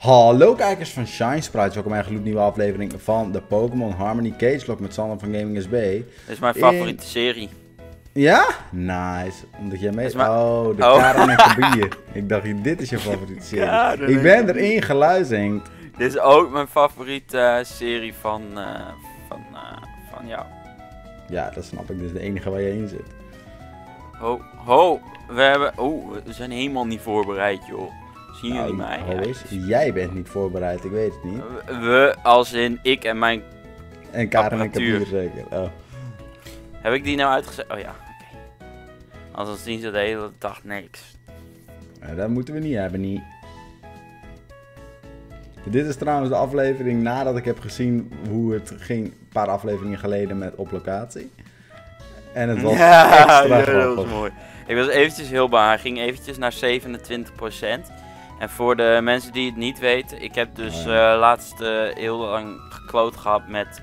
Hallo kijkers van Shine Sprites, welkom bij een gloednieuwe aflevering van de Pokémon Harmony Cage Lock met Sander van Gaming SB. Dit is mijn favoriete serie. Ja? Nice. Omdat jij mee... maar... Oh, de Karen en Kabier. Ik dacht, dit is je favoriete serie. Ja, ik ben erin geluisterd. Dit is ook mijn favoriete serie van jou. Ja, dat snap ik. Dit is de enige waar je in zit. We zijn helemaal niet voorbereid, joh. Zien jullie mij? Jij bent niet voorbereid, ik weet het niet. We, als in ik en mijn en Karen en apparatuur. Kabier zeker. Oh. Heb ik die nou uitgezet? Oh ja, oké. Anders zien ze de hele dag niks. Dat moeten we niet hebben, niet. Dit is trouwens de aflevering nadat ik heb gezien hoe het ging een paar afleveringen geleden met op locatie. En het was extra grappig. Dat was mooi. Ik was eventjes heel bang. Hij ging eventjes naar 27%. En voor de mensen die het niet weten, ik heb dus laatst heel lang gekloot gehad met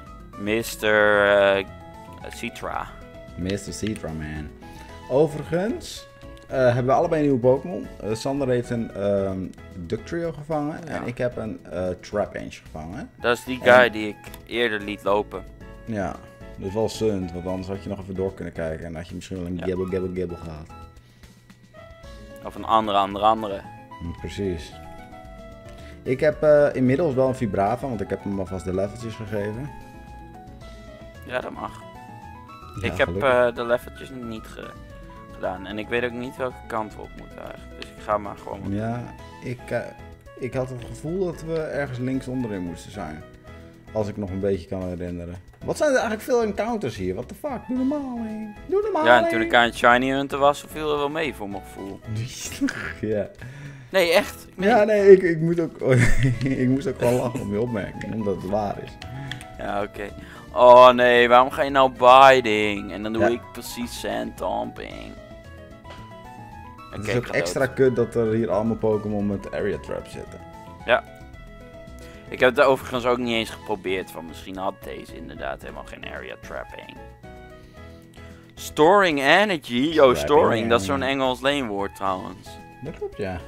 Mr. Citra. Mr. Citra, man. Overigens hebben we allebei een nieuwe Pokémon. Sander heeft een Ductrio gevangen en ik heb een Trapinch gevangen. Dat is die guy die ik eerder liet lopen. Ja, dus wel sunt, want anders had je nog even door kunnen kijken en had je misschien wel een Gibble gehad. Of een andere. Precies. Ik heb inmiddels wel een Vibrava, want ik heb hem alvast de leveltjes gegeven. Ja, dat mag. Ja, ik heb gelukkig. de leveltjes niet gedaan. En ik weet ook niet welke kant we op moeten eigenlijk. Dus ik ga maar gewoon... Ja, ik had het gevoel dat we ergens links onderin moesten zijn. Als ik nog een beetje kan herinneren. Wat zijn er eigenlijk veel encounters hier? What the fuck? Doe normaal, man. Doe normaal, Ja, en toen ik aan het Shiny Hunter was, viel er wel mee voor mijn gevoel. Ja. Nee, echt. Ja, nee, ik moet ook, ik moest ook gewoon lachen om je opmerking, omdat het waar is. Ja, oké. Oh nee, waarom ga je nou biting? En dan doe Ja. ik precies sandtomping. Het is ook extra kut dat er hier allemaal Pokémon met area trap zitten. Ja. Ik heb het overigens ook niet eens geprobeerd, van misschien had deze inderdaad helemaal geen area trapping. Storing energy? Yo, storing, dat is zo'n Engels leenwoord trouwens. Dat klopt, ja.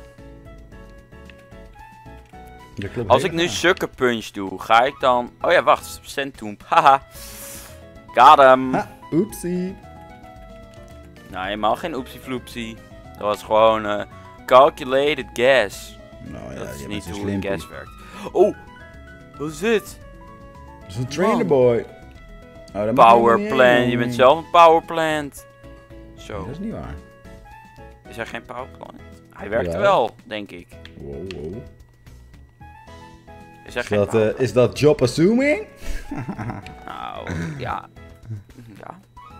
Als ik nu Sucker Punch doe, ga ik dan... Oh ja, wacht, Centoomp, haha. Got hem. Ha, oepsie. Nou, helemaal geen oepsie floepsie. Dat was gewoon calculated guess. Nou ja, Dat is je niet bent zo hoe een slim. guess werkt. Oh, wat is dit? Dat is een trainer boy. Oh, dat Power mag plant, niet, je bent zelf een power plant. Zo, Dat is niet waar. is er geen power plant? Hij werkt Ja. wel, denk ik. Wow. Is er geen power plant? Is dat job assuming? Nou, ja. Ja.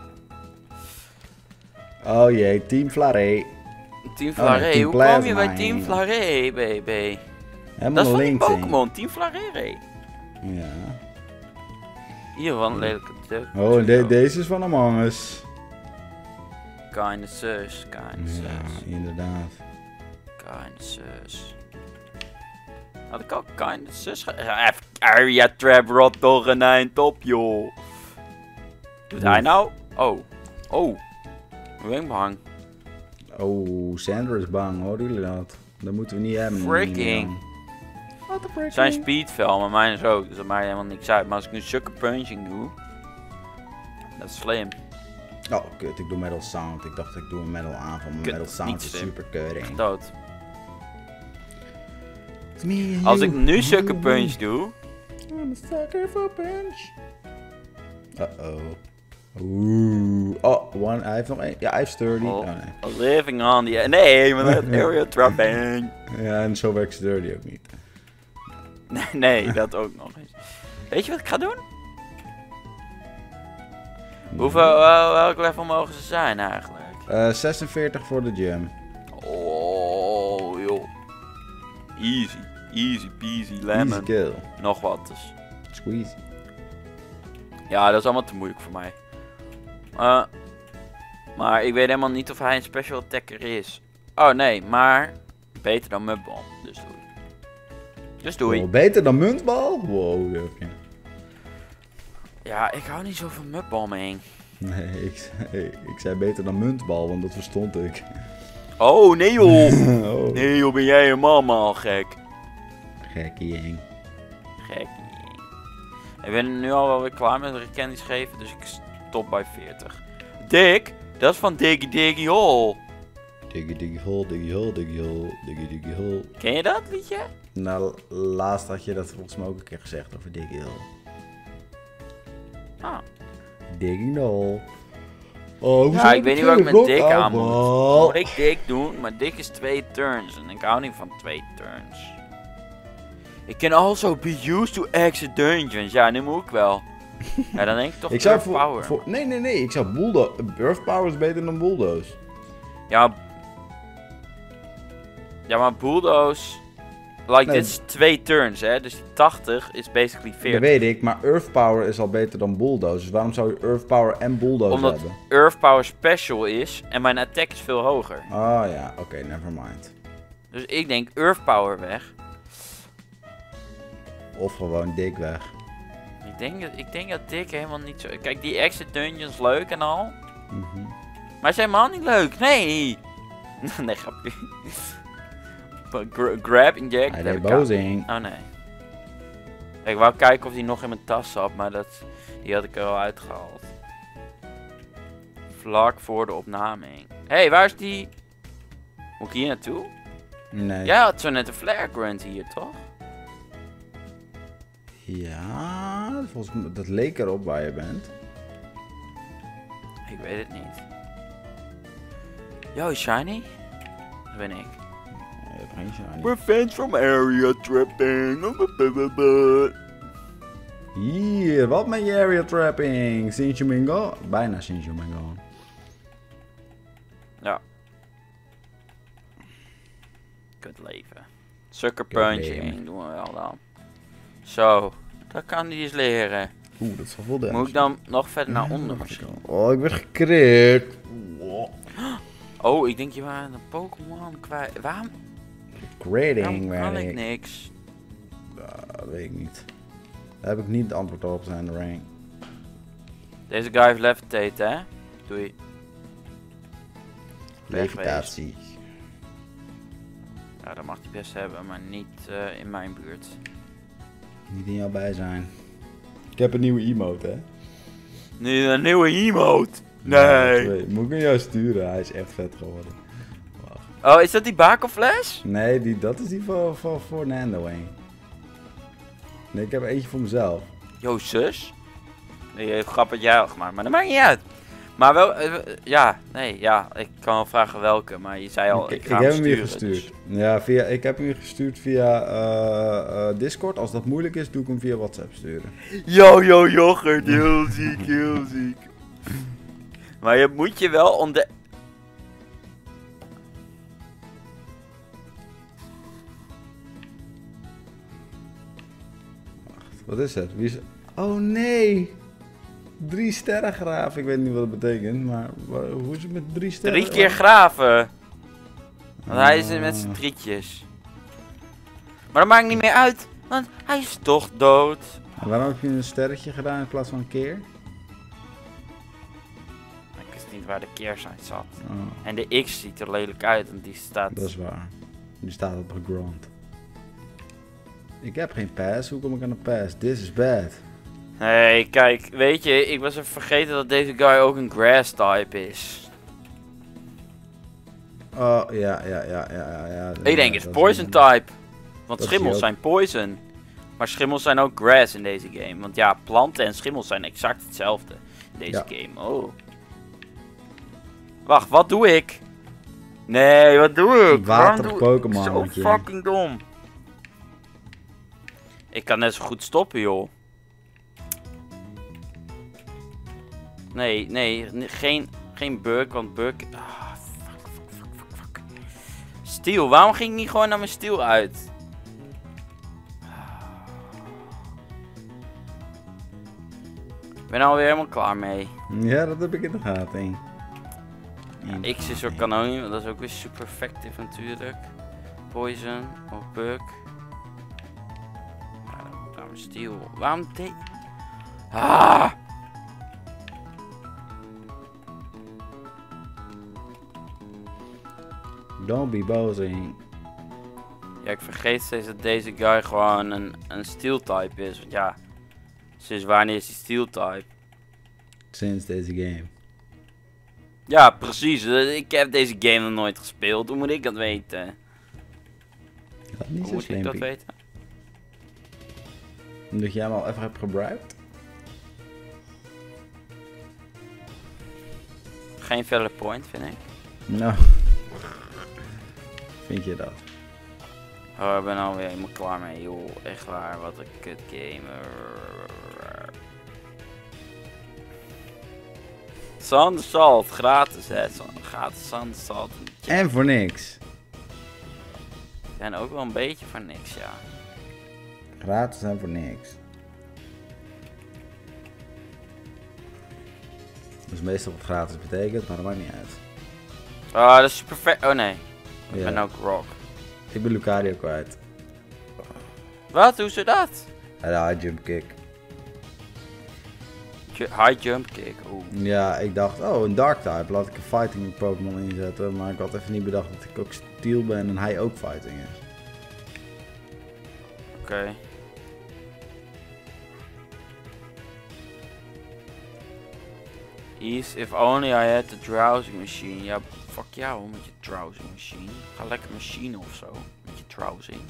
Oh jee, Team Flaré. Team Flaré, Team hoe kwam je bij Plasma, Team ja. Flaré, baby? Helemaal Dat is van die links in. Pokémon, Team Flaré. Ja. Hier wel een lelijke duck. Oh, en deze is van Among Us. Kinda sus, kinda sus, Ja, inderdaad. kinda sus. Had ik ook kinda sus Area Trap rot toch een eind op, joh. Doet hij nou? Oh. Oh. Ik ben bang. Oh, Sandra is bang, hoorden jullie dat? Dat moeten we niet hebben. Freaking. What the freaking? Zijn speed fel, maar mijn is ook. Dus dat maakt helemaal niks uit. Maar als ik nu Sucker Punching doe. Dat is slim. Oh, kut, ik doe Metal Sound. Ik dacht ik doe een Metal aanval, maar Kut, Metal Sound niet is slim. super kut. Dood. Als ik nu Sucker Punch doe. I'm a sucker for punch. Uh-oh. Oeh. Oh, hij heeft nog één. Ja, hij heeft sturdy. Oh, Oh, nee. living on the... Nee, maar dat area trapping. Ja, en zo werkt sturdy ook niet. Nee, dat ook nog eens. Weet je wat ik ga doen? Hoeveel, welk level mogen ze zijn eigenlijk? 46 voor de gym. Oh, joh. Easy. Easy peasy lemon. Easy kill. Nog wat dus. Squeeze. Ja, dat is allemaal te moeilijk voor mij. Maar ik weet helemaal niet of hij een special attacker is. Oh nee, maar beter dan Mudball. Dus doei. Dus doei. Oh, beter dan muntbal? Wow, jufje. Ja, ik hou niet zo van Mudball, man. Nee, ik zei beter dan muntbal, want dat verstond ik. Oh, nee joh. Oh. Nee joh, ben jij helemaal gek. Gekkie. Gek. Ik ben nu al wel weer klaar met de candies geven, dus ik stop bij 40. Dick, dat is van Diggy Diggy Hole. Diggy diggy hole, diggy hole, diggy hole, diggy diggy hole. Ken je dat liedje? Nou, laatst had je dat volgens mij ook een keer gezegd over Diggy hole. Ah. Diggy hole. Oh, Ja, ik weet niet wat ik met Dick aan moet. Oh. Moet ik Dick doen? Maar Dick is 2 turns en ik hou niet van 2 turns. It can also be used to exit dungeons. Ja, nu moet ik wel. Ja, dan denk ik toch Ik zou Earth Power. Nee. Ik zou bulldoze. Earth Power is beter dan bulldoze. Ja, maar bulldoze... Like, Nee. dit is 2 turns, hè. Dus die 80 is basically 40. Dat weet ik, maar Earth Power is al beter dan bulldoze. Dus waarom zou je Earth Power en bulldoze Omdat hebben? Earth Power special is en mijn attack is veel hoger. Ah ja, oké, never mind. Dus ik denk Earth Power weg. Of gewoon dik weg. Ik denk dat Dick helemaal niet zo... Kijk, die exit dungeons leuk en al. Mhm. Maar ze zijn helemaal niet leuk. Nee! Nee, grapje. Grab, inject. Hij heb deed ik bozing. Oh nee. Ik wou kijken of die nog in mijn tas zat, maar die had ik er al uitgehaald. Vlak voor de opnaming. Hé, waar is die... Moet ik hier naartoe? Nee. Jij had zo net een flare grant hier, toch? Ja, volgens mij, dat leek erop waar je bent. Ik weet het niet. Yo, Shiny? Dat ben ik. Nee, dat geen shiny. We're fans from area tripping. Hier, wat met je area trapping? Sint-Domingo? Bijna Sint-Domingo. Ja. Kut leven. Sucker Kut punching leven. doen we wel dan. Zo, dat kan hij eens leren. Oeh, dat is wel veel damage. Moet ik dan nog verder naar onder misschien? Oh, ik werd gecrit. Oh, ik denk je waren een Pokémon kwijt. Waarom Critting, kan weet ik ik. niks? Dat weet ik niet. Daar heb ik niet het antwoord op zijn de ring. Deze guy heeft levitate, hè? Doei. Levitatie. Ja, dat mag hij best hebben, maar niet in mijn buurt. Niet in jouw bijzijn. Ik heb een nieuwe emote, hè? Nu een nieuwe emote. Ja, Nee. twee. Moet ik aan jou sturen? Hij is echt vet geworden. Oh, is dat die bakelfles? Nee, dat is die voor Nando heen. Nee, ik heb eentje voor mezelf. Yo, zus. Nee, je hebt grap wat jij al gemaakt, maar dat maakt niet uit. Maar wel, ja, ik kan wel vragen welke, maar je zei al, ik ga heb hem weer sturen, gestuurd. dus- Ja, ik heb hem weer gestuurd via Discord. Als dat moeilijk is, doe ik hem via WhatsApp sturen. Yo, yoghurt, heel ziek, heel ziek. Maar je moet je wel ontdekken. Wat is het? Wie is... Oh nee! 3 sterren graaf. Ik weet niet wat dat betekent, maar hoe is het met 3 sterren? 3 keer graven. Want hij is er met z'n drietjes. Maar dat maakt niet meer uit, want hij is toch dood. En waarom heb je een sterretje gedaan in plaats van een keer? Ik wist niet waar de keerzijde zat. Oh, En de X ziet er lelijk uit, want die staat... dat is waar. Die staat op de grond. Ik heb geen pass. Hoe kom ik aan de pass? This is bad. Nee, kijk, weet je, ik was even vergeten dat deze guy ook een grass type is. Oh, ja. Ik denk het is dat poison is- type. Want dat is schimmels hij zijn poison. Maar schimmels zijn ook grass in deze game. Want ja, planten en schimmels zijn exact hetzelfde in deze game. Oh. Wacht, wat doe ik? Nee, wat doe ik? Waarom Water doe ik Pokémon. zo moet je. fucking dom? Ik kan net zo goed stoppen, joh. Nee, geen bug, want bug... Ah, fuck. Steel, waarom ging ik niet gewoon naar mijn steel uit? Ik ben alweer helemaal klaar mee. Ja, dat heb ik in de gaten. Ja, X-Scissor kan ook niet, want dat is ook weer super effective natuurlijk. Poison of bug. Ja, dan moet ik naar mijn steel. Waarom deed... Ah! Don't be bozing. Ja, ik vergeet steeds dat deze guy gewoon een steel type is. Want ja, sinds wanneer is hij steel type? Sinds deze game. Ja, precies. Ik heb deze game nog nooit gespeeld. Hoe moet ik dat weten? Dat niet Hoe zo moet ik dat slim. weten? Omdat jij hem al even hebt gebruikt? Geen valid point, vind ik. Nou. Vind je dat? Oh, ik ben alweer helemaal klaar mee, joh. Echt waar, wat een kut game. Sand Salt, gratis hè. Gratis Sand Salt. En voor niks. En ook wel een beetje voor niks, ja. Gratis en voor niks. Dat is meestal wat gratis betekent, maar dat maakt niet uit. Oh, dat is super vet. Oh nee. Ik Ja. ben ook rock. Ik ben Lucario kwijt. Wat? Hoe ze dat? Ja, de high jump kick. High jump kick. Oeh. Ja, ik dacht, oh, een dark type. Laat ik een fighting Pokémon inzetten. Maar ik had even niet bedacht dat ik ook steel ben en hij ook fighting is. Oké. Ease, if only I had the drowsing machine. Ja, fuck jou met je drowsing machine. Ga lekker machine of zo. Met je drowsing.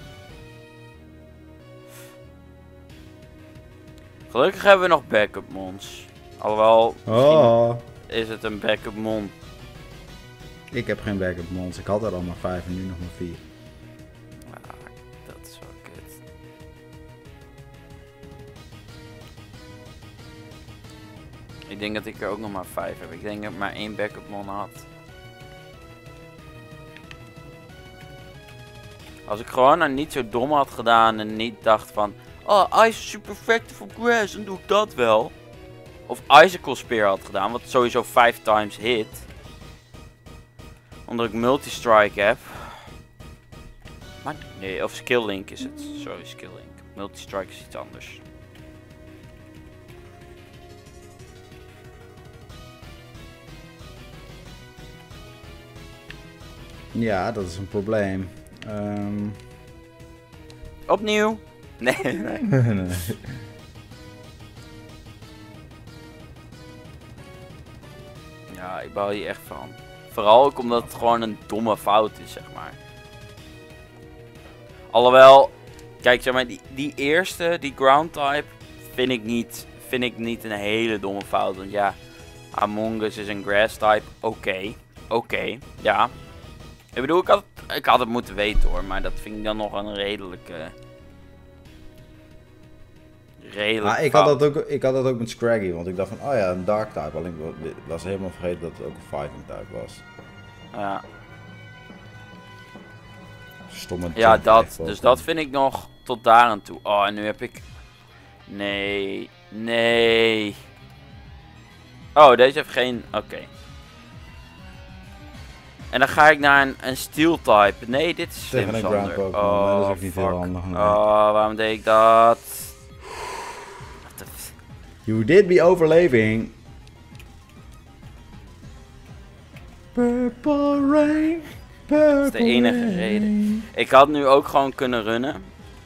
Gelukkig hebben we nog backup mons. Alhoewel, misschien Oh, is het een backup mon. ik heb geen backup mons. Ik had er al maar 5 en nu nog maar 4. Ah, dat is wel kut. Ik denk dat ik er ook nog maar 5 heb. Ik denk dat ik maar 1 backup mon had. Als ik gewoon nou niet zo dom had gedaan en niet dacht van... Oh, Ice is super effective op grass, dan doe ik dat wel. Of Icicle Spear had gedaan, wat sowieso 5 times hit. Omdat ik multi-strike heb. Maar nee, of skill link is het. Sorry, skill link. Multi-strike is iets anders. Ja, dat is een probleem. Opnieuw. Nee, nee. Nee. Ja, ik baal hier echt van. Vooral ook omdat het gewoon een domme fout is, zeg maar. Alhoewel, kijk, zeg maar, die eerste, die ground type, vind ik niet een hele domme fout. Want ja, Among Us is een grass type, oké, ja. Ik bedoel, ik had het moeten weten hoor, maar dat vind ik dan nog een redelijke ik fout. had dat ook met Scraggy, want ik dacht van, oh ja, een dark type. Alleen ik was helemaal vergeten dat het ook een fighting type was. Ja. Stomme Ja, jump dat. echt Dus wel. dat vind ik nog tot daar aan toe. Oh, en nu heb ik... Nee. Nee. Oh, deze heeft geen... Oké. En dan ga ik naar een steel type. Nee, dit is Tegen slim, een ground Sander. Pokémon, Oh, dat is ook niet fuck. heel handig. Nee. Oh, waarom deed ik dat? What the You did be overleving. Purple rain. Purple Dat is de enige rain. reden. Ik had nu ook gewoon kunnen runnen.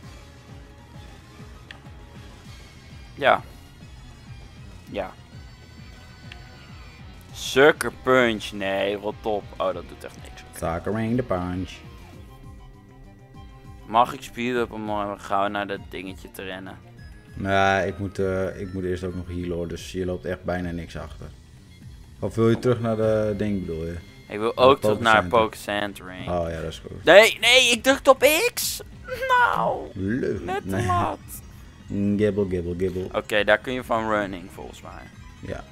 Ja. Ja. Sucker Punch. Nee, rot op. Oh, dat doet echt niks. Suckering the punch. Mag ik speeden op om gauw naar dat dingetje te rennen? Nee, ik moet eerst ook nog healen hoor, dus je loopt echt bijna niks achter. Of wil je terug naar de ding bedoel je? Ik wil ook terug naar Pokecenter. Pokecentering. Oh ja, dat is goed. Nee, nee, ik drukte op X. Nou, Leuk. net te Nee. laat. Gibble, gibble, gibble. Oké, daar kun je van running volgens mij. Ja.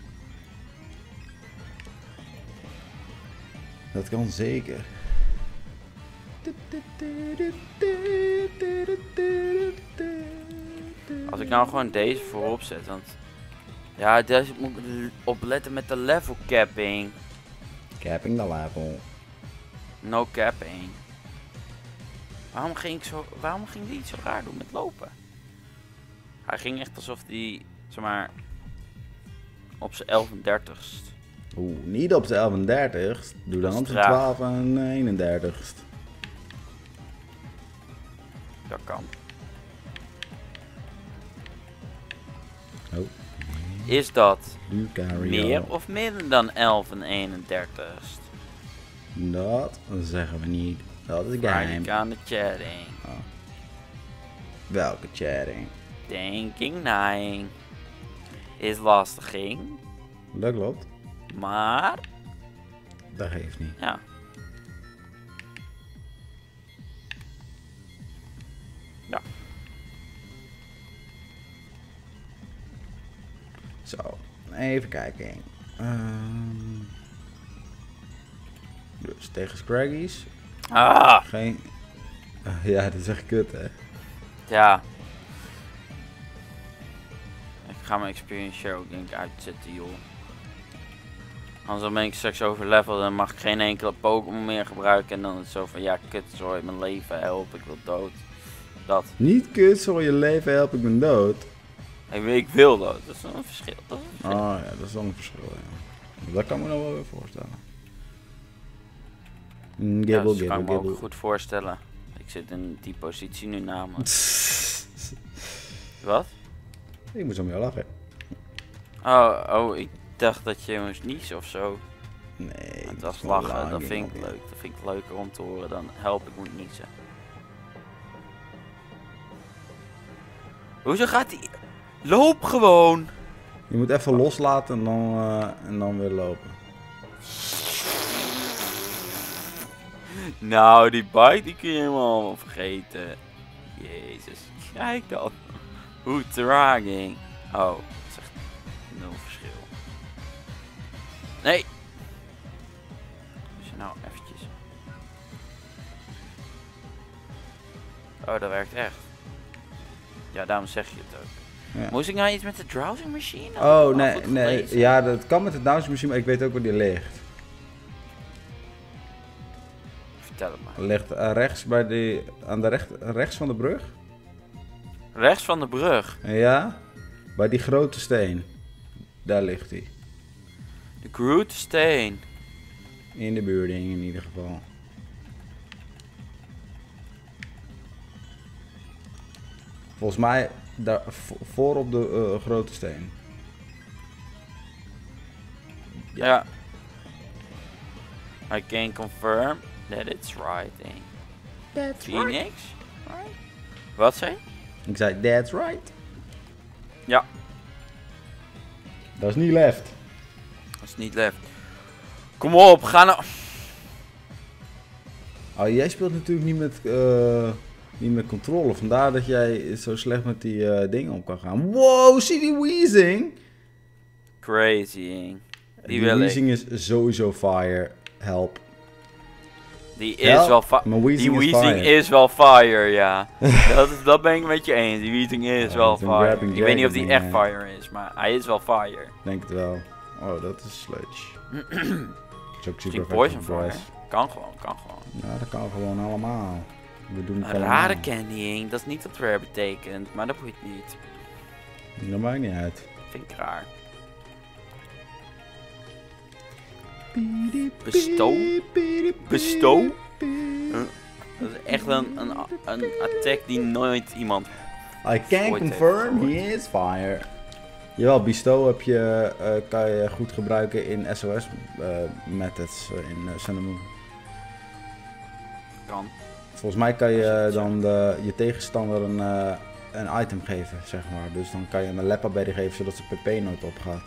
Dat kan zeker. Als ik nou gewoon deze voorop zet, want... Ja, deze moet ik opletten met de level capping. Capping the level. No capping. Waarom ging die zo raar doen met lopen? Hij ging echt alsof die, zeg maar, op zijn 31ste. Oeh, niet op zijn 31. Doe dan Dat op is zijn traag. 12 en 31. Dat kan. Oh. Is dat Lucario. meer of minder dan 11 en 31? Dat zeggen we niet. Dat is Vraag geheim. ik aan de chatting. Welke chatting? Thinking 9. Is lastiging. Dat klopt. Maar, Dat geeft niet. ja. Ja. Zo, even kijken. Dus tegen Scraggies. Ah, Geen... ja, dat is echt kut, hè. ja. Ik ga mijn experience share ook denk ik uitzetten, joh. Anders dan ben ik straks overleveld en mag ik geen enkele Pokémon meer gebruiken. En dan is het zo van, ja kut, sorry, mijn leven, help, ik wil dood. Dat. Niet kut, zo je leven help, ik ben dood. Ik wil dood, dat is een verschil. Dat is een verschil. Oh ja, dat is wel een verschil, ja. Dat kan me nou wel weer voorstellen. Ja, Gibbel, dat kan ik me gibbel, ook goed voorstellen. Ik zit in die positie nu namelijk. Wat? Ik moet zo mee lachen. Oh, ik dacht dat je moest niezen of zo. Nee. Het was gewoon lachen, dat lang, vind ik jongen. leuk. Dat vind ik leuker om te horen dan help, ik moet niezen. Hoezo gaat die... Loop gewoon! Je moet even loslaten en dan weer lopen. Nou, die bite die kun je helemaal vergeten. Jezus, kijk dan. Hoe traging. Oh, dat is echt nul verschil. Nee! Dus nou eventjes. Oh, dat werkt echt. Ja, daarom zeg je het ook. Ja. Moest ik nou iets met de drowsing machine? Had ik Oh, wel nee, goed nee. gelezen? Ja, dat kan met de Downs machine, maar ik weet ook waar die ligt. Vertel het maar. Die ligt rechts bij die, aan de rechts van de brug. Rechts van de brug. Ja, bij die grote steen. Daar ligt hij. De Groot Steen. In de buurding in ieder geval. Volgens mij daar voor op de grote steen. Ja. I can confirm that it's right. That's Phoenix? Right? Wat zei je? Ik zei, that's right. Ja. Dat is niet left. Dat is niet left. Kom op, ga nou. Oh, jij speelt natuurlijk niet met controle. Vandaar dat jij zo slecht met die dingen om kan gaan. Wow, zie die Weezing? Crazy. Die wil ik. Weezing is sowieso fire. Help. Die is wel fire. Maar Die Weezing is Weezing fire. is wel fire, ja. dat ben ik met je eens. Die Weezing is Ja, wel het is een fire. grabbing Ik weet niet of die dragon echt ding, fire is, maar hij is wel fire. Denk het wel. Oh, dat is sludge. Dat is ook super Misschien effective poison fire. grass. Kan gewoon, kan gewoon. Ja, dat kan gewoon allemaal. We doen het Een rare allemaal. candying, dat is niet wat rare betekent, maar dat boeit niet. Dat maakt niet uit. Vind ik raar. Bestow? Bestow? Dat is echt een attack die nooit iemand... I can ooit confirm heeft he is fire. Jawel, Bestow kan je goed gebruiken in SOS methods in Sun and Moon. Kan. Volgens mij kan je dan je tegenstander een item geven, zeg maar. Dus dan kan je een Leppa Berry geven zodat ze PP nooit opgaat.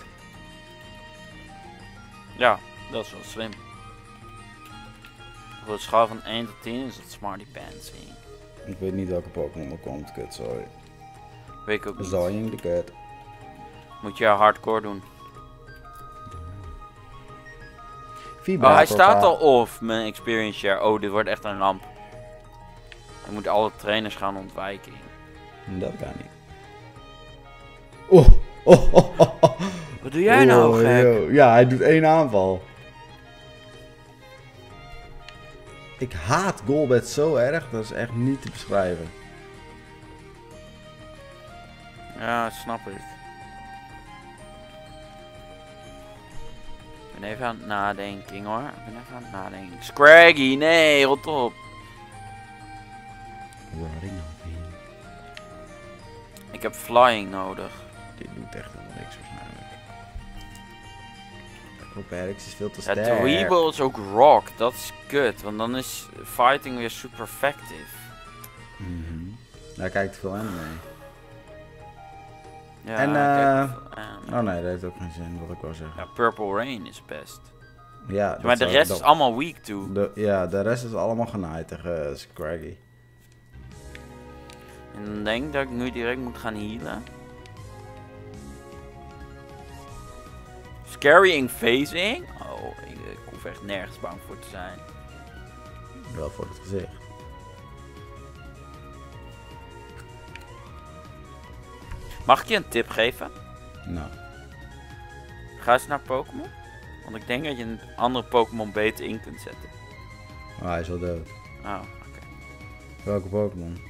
Ja, dat is wel slim. Op een schaal van 1 tot 10 is het Smarty Pansy. Ik weet niet welke Pokémon er komt, kut, sorry. Weet ik ook niet. Zoing de kut. Moet je hardcore doen. Vibrator, Oh, hij staat pa. al off, mijn experience share. Oh, dit wordt echt een ramp. Ik moet alle trainers gaan ontwijken. Dat kan niet. Oh, oh, oh, oh, oh. Wat doe jij nou, Oh, gek? yo. Ja, hij doet 1 aanval. Ik haat Golbat zo erg, dat is echt niet te beschrijven. Ja, snap ik. Ik ben even aan het nadenken, hoor. Ik ben even aan het nadenken. Scraggy, nee, rot op. Rotting on me. Ik heb flying nodig. Dit doet echt helemaal niks waarschijnlijk. Acrobatics is veel te Ja, sterk. Dweeble is ook rock. Dat is kut. Want dan is fighting weer super effective. Daar kijkt veel anime. Ja, En, kijk, oh nee, dat heeft ook geen zin, wat ik wou zeggen. ja, Purple Rain is best. Ja, Maar de rest is allemaal weak toe. de rest is allemaal genaaid tegen Scraggy. En dan denk ik dat ik nu direct moet gaan healen. Scarying phasing? Oh, ik hoef echt nergens bang voor te zijn. Wel voor het gezicht. Mag ik je een tip geven? Nou, Ga eens naar Pokémon. Want ik denk dat je een andere Pokémon beter in kunt zetten. hij is al dood. Oh, oké. Welke Pokémon?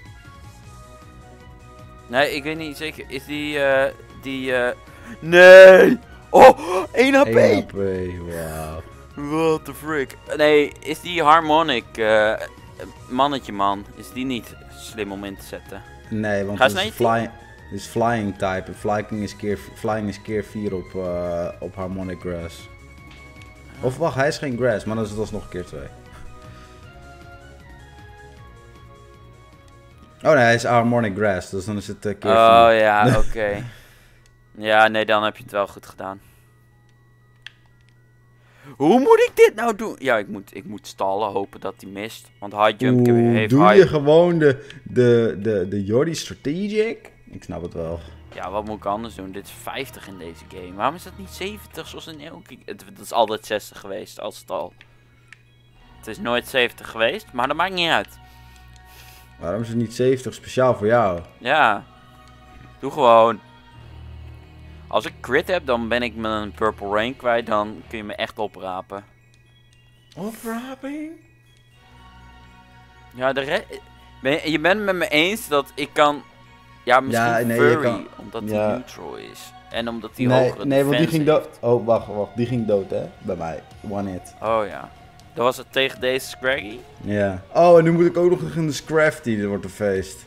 Nee, ik weet niet zeker. Is die Nee! Oh, 1 HP! 1 HP, wauw. What the frick? Nee, is die Harmonic mannetje man, is die niet slim om in te zetten? Nee, want Ga het eens is, naar je het is flying type. En flying is keer 4 op Harmonic Grass. Of wacht, hij is geen Grass, maar dan is het alsnog keer 2. Oh nee, hij is Harmonic Grass, dus dan is het keer 4. Oh ja, oké. Ja, nee, dan heb je het wel goed gedaan. Hoe moet ik dit nou doen? Ja, ik moet stallen, hopen dat hij mist. Want high jump heeft doe high... je gewoon de Jordi Strategic? Ik snap het wel. Ja, wat moet ik anders doen? Dit is 50 in deze game. Waarom is dat niet 70 zoals in elke... Het is altijd 60 geweest als stal. Het is nooit 70 geweest, maar dat maakt niet uit. Waarom is het niet 70 speciaal voor jou? Ja. Doe gewoon. Als ik crit heb, dan ben ik mijn Purple Rain kwijt. Dan kun je me echt oprapen. Opraping? Ja, je bent het met me eens dat ik kan... Ja, misschien Ja, nee, Furry, je kan- omdat ja. hij neutral is. En omdat hij Nee, hogere nee, want die defense ging dood. heeft. Oh, wacht, die ging dood, hè? Bij mij. One hit. Oh ja. Dat was het tegen deze Scraggy? Ja. Oh, en nu moet ik ook nog in de Scrafty. Dat wordt een feest.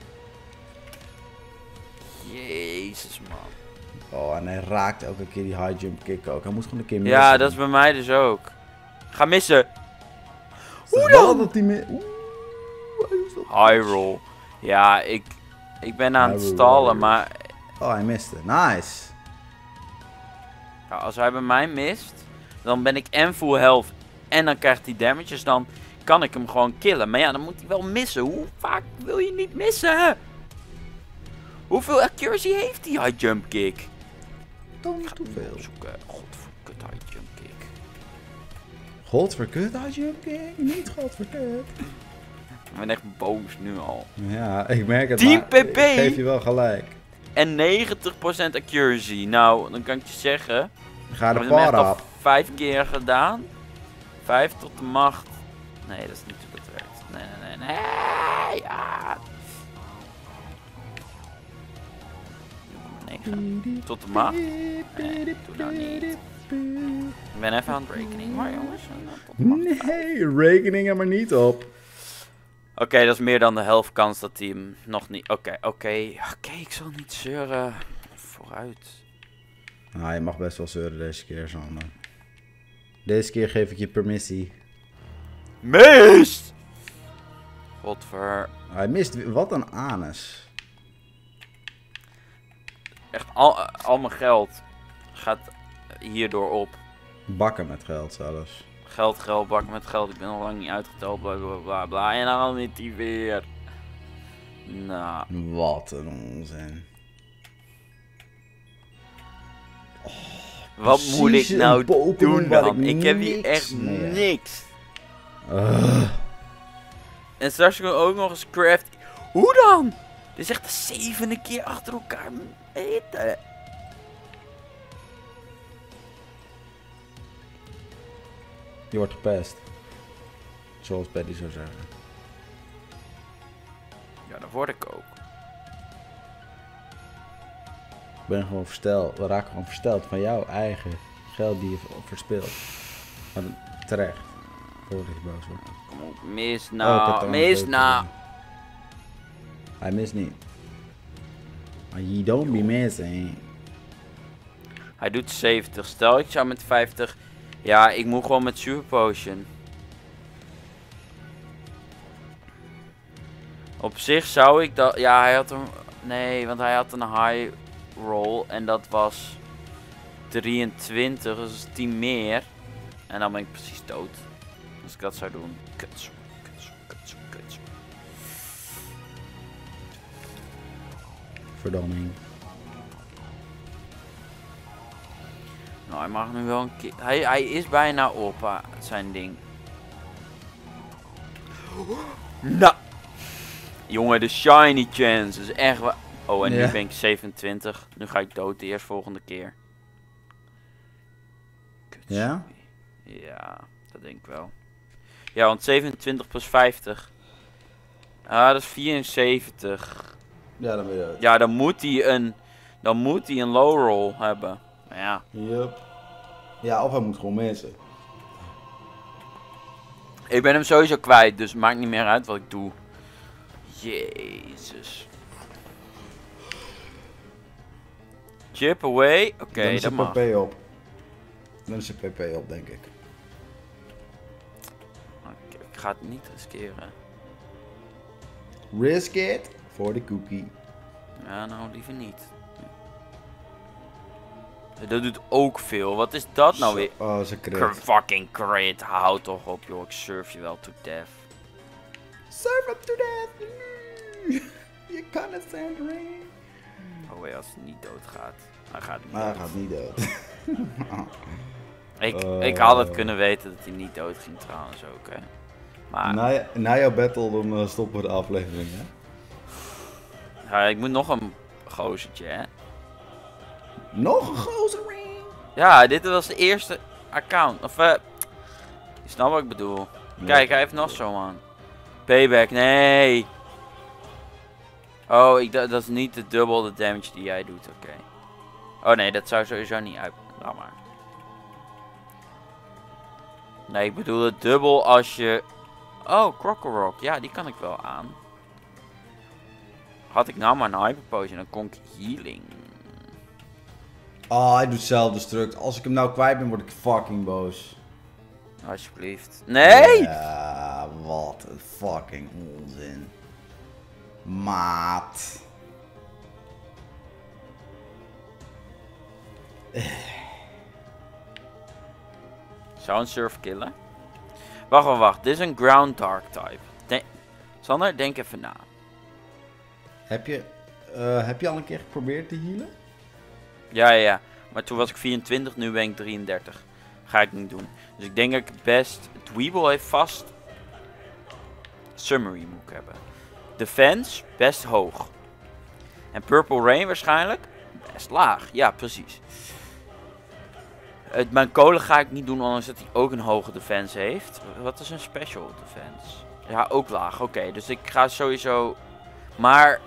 Jezus man. Oh, en hij raakt elke keer die high jump kick ook. Hij moet gewoon een keer missen. Ja, dat is bij mij dus ook. Ga missen. Hoe dan? Dat hij hij is op- High roll. Ja, ik ben aan het High roll, stallen, high roll. maar Oh, hij miste. Nice. ja, als hij bij mij mist, dan ben ik en full health en dan krijgt hij damages, dan kan ik hem gewoon killen. Maar ja, dan moet hij wel missen. Hoe vaak wil je niet missen? Hoeveel accuracy heeft die high jump kick? Toch niet te veel. Zoeken. Godverkut high jump kick. Godverkut, high jump kick. Niet godverkut. Ik ben echt boos nu al. Ja, ik merk het. 10 maar pp? Ik geef je wel gelijk. En 90% accuracy. Nou, dan kan ik je zeggen. Ga We de hebben hem echt par al op. 5 keer gedaan. 5 tot de macht. Nee, dat is niet hoe dat werkt. Nee. Ja. 9 tot de macht. Nee, doe nou niet. Ik ben even aan het rekening, maar jongens. Tot de macht. Nee, rekening er maar niet op. Oké, dat is meer dan de helft kans dat hij hem nog niet... Oké, ik zal niet zeuren. Vooruit. Nou, je mag best wel zeuren deze keer, Sander. Deze keer geef ik je permissie. Mist! Godver... Hij mist, wat een anus. Echt al mijn geld gaat hierdoor op. Bakken met geld zelfs. Geld, bakken met geld. Ik ben al lang niet uitgeteld, bla bla bla bla. En dan niet die weer. Nou, Wat een onzin. wat precies moet ik nou een Pokémon doen waar dan? ik Ik heb hier niks echt mee heb. niks. En straks gaan we ook nog eens craft. Hoe dan? Dit is echt de 7e keer achter elkaar eten. Je wordt gepest. Zoals Paddy zou zeggen. Ja, dat word ik ook. Ik ben gewoon versteld. We raken gewoon versteld van jouw eigen geld die je verspeelt. Maar terecht. Voordat je boos wordt. Kom op, mis Oh, ik had nou, er mis een nou. Hij mist niet. You don't be missing. Hij doet 70. Stel ik zou met 50... Ja, ik moet gewoon met Super Potion. Op zich zou ik dat... Ja, hij had een... Nee, want hij had een high roll. En dat was 23. Dus dat is 10 meer. En dan ben ik precies dood. Als ik dat zou doen. Kuts. Verdamming. Nou, hij mag nu wel een keer... Hij is bijna op, zijn ding. Nou. Jongen, de shiny chance is echt waar. Oh, en nu ben ik 27. Nu ga ik dood de eerstvolgende keer. Kuts. Ja? Ja, dat denk ik wel. Ja, want 27 plus 50. Ah, dat is 74. Ja, dan ben je dood. Ja, dan moet hij een low roll hebben. Maar ja. Yup. Ja, of hij moet gewoon missen. Ik ben hem sowieso kwijt, dus het maakt niet meer uit wat ik doe. Jezus. Chip away. Oké, dat mag. Dan is er pp op. Dan is er pp op, denk ik. Ik ga het niet riskeren. Risk it for the cookie. Ja, nou liever niet. Dat doet ook veel. Wat is dat nou weer? Oh, ze crit. Fucking crit. Houd toch op, joh. Ik surf je wel to death. Surf up to death. Je kan het, Sandrine. Oh wee, als het niet doodgaat. Hij gaat niet Maar hij dood. gaat niet dood. Ik had het kunnen weten dat hij niet dood ging trouwens ook, hè. Maar Na jouw battle dan stoppen we de aflevering, hè? ja, ik moet nog een gozertje, hè. Nog een gozering. Ja, dit was de eerste account. Of je snapt wat ik bedoel. Kijk, hij heeft nog zo, man. Payback, nee. Oh, dat is niet de dubbel de damage die jij doet, oké. Oh nee, dat zou sowieso niet uit. Laat maar. Nee, ik bedoel het dubbel als je... Oh, Crocorock. Ja, die kan ik wel aan. Had ik nou maar een Hyper Potion, dan kon ik healing. Oh, hij doet self-destruct. Als ik hem nou kwijt ben, word ik fucking boos. Alsjeblieft. Nee! Ja, wat een fucking onzin. Maat. Zou een surf killen? Wacht. Dit is een ground dark type. Sander, denk even na. Heb je al een keer geprobeerd te healen? Ja. Maar toen was ik 24, nu ben ik 33. Ga ik niet doen. Dus ik denk dat ik het best... Dweeble heeft vast... Summary moet ik hebben. Defense, best hoog. En Purple Rain waarschijnlijk best laag. Ja, precies. Mijn kolen ga ik niet doen, ondanks dat hij ook een hoge defense heeft. Wat is een special defense? Ja, ook laag. Oké, dus ik ga sowieso... Maar...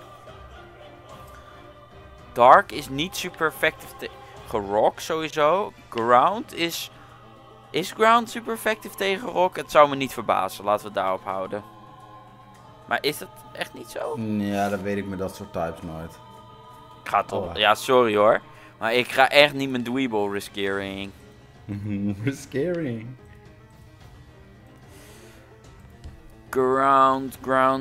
Dark is niet super effectief tegen rock sowieso. Ground is... Is ground super effectief tegen rock? Het zou me niet verbazen. Laten we het daarop houden. Maar is dat echt niet zo? Ja, dat weet ik met dat soort types nooit. Ik ga toch... Oh. Ja, sorry hoor. Maar ik ga echt niet mijn Dweeble riskeren. Scary. Ground.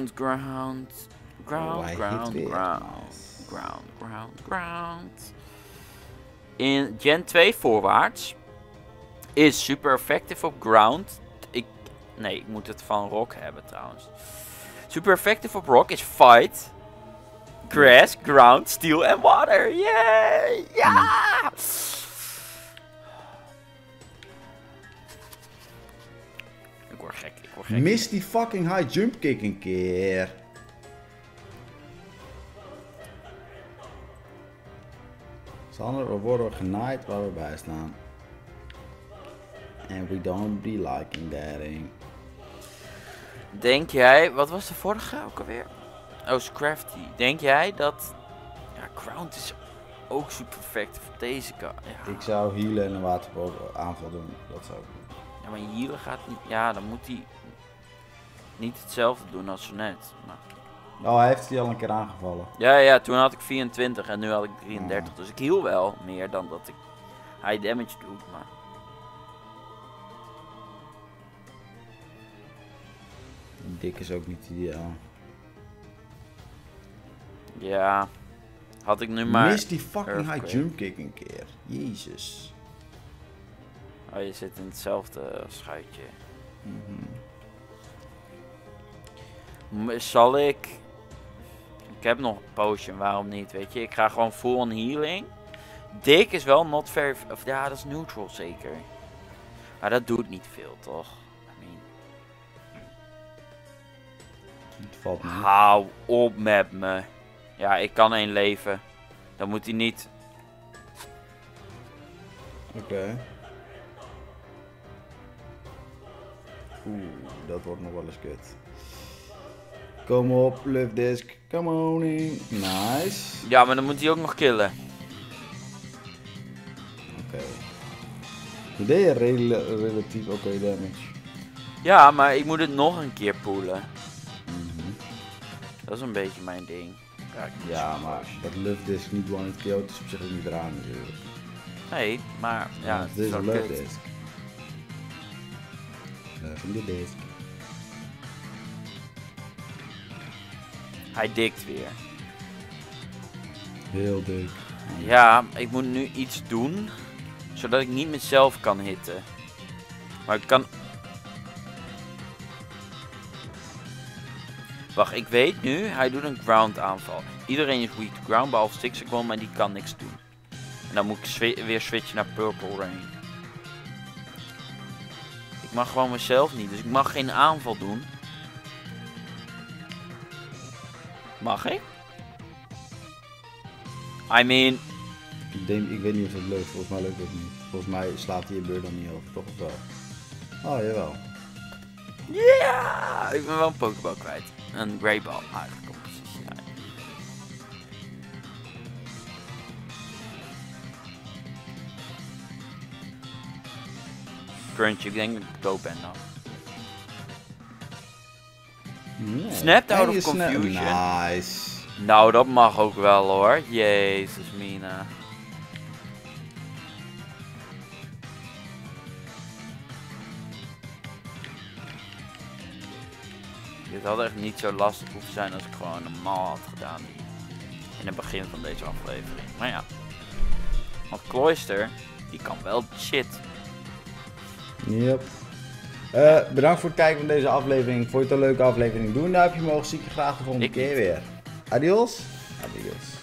In Gen 2 voorwaarts is super effective op ground. Nee, ik moet het van rock hebben trouwens. Super effective op rock is fight, grass, ground, steel en water. Yay! Ja! Ik word gek. Mis die fucking high jump kick een keer. Sander, we worden genaaid waar we bij staan. And we don't be liking that, eh? Denk jij, wat was de vorige ook alweer? Oh, Scrafty. Denk jij dat... Ja, Ground is ook super effectief op deze kant. Ja. Ik zou healen en een wateraanval doen. Dat zou ik doen. Ja, maar healen gaat niet... Ja, dan moet hij niet hetzelfde doen als zo net. Maar... Oh, hij heeft die al een keer aangevallen. Ja, toen had ik 24 en nu had ik 33. Dus ik heal wel meer dan dat ik high damage doe. Maar... Dik is ook niet ideaal. Ja, had ik nu maar... Mis die fucking Earthquake. high jump kick een keer. Jezus. Oh, je zit in hetzelfde schuitje. Zal ik... Ik heb nog een potion, waarom niet, weet je. Ik ga gewoon full on healing. Dik is wel not very... Of ja, dat is neutral zeker. Maar dat doet niet veel, toch? I mean... Het valt niet. Hou op met me. Ja, ik kan 1 leven. Dan moet hij niet... Oké. Oeh, dat wordt nog wel eens kut. Kom op, lift disc. Come on in. Nice. Ja, maar dan moet hij ook nog killen. Oké. Je deed relatief oké damage. Ja, maar ik moet het nog een keer poelen. Mhm. Dat is een beetje mijn ding. Ja, ik moet Ja, zo maar close. dat lift disc niet one-hit KO is op zich ook niet raar natuurlijk. Nee, maar ja, het dit is is een wel lift kut. disc. Van de disc. Hij dikt weer. Heel dik. Ja, ik moet nu iets doen. Zodat ik niet mezelf kan hitten. Maar ik kan... Wacht, ik weet nu. Hij doet een ground aanval. Iedereen is weak to ground, behalve Stixagon, maar die kan niks doen. En dan moet ik weer switchen naar Purple Rain. Ik mag gewoon mezelf niet, dus ik mag geen aanval doen. Mag ik? I mean... Ik weet niet of het lukt, volgens mij lukt het niet. Volgens mij slaat hij je beurt dan niet over, toch of wel? Oh, jawel. Ja, ik ben wel een Pokéball kwijt. Een Greyball eigenlijk op precies. Ja. Crunch, ik denk dat ik dood ben dan. Nee. Snapped out En of je confusion. Nice. Nou, dat mag ook wel hoor. Jezus, Mina. Dit had echt niet zo lastig hoeven zijn als ik gewoon normaal had gedaan in het begin van deze aflevering. Maar ja, want Cloyster, die kan wel shit. Yep. Bedankt voor het kijken van deze aflevering. Vond je het een leuke aflevering? Doe een duimpje omhoog. Zie ik je graag de volgende Ik keer niet. weer. Adios. Adios.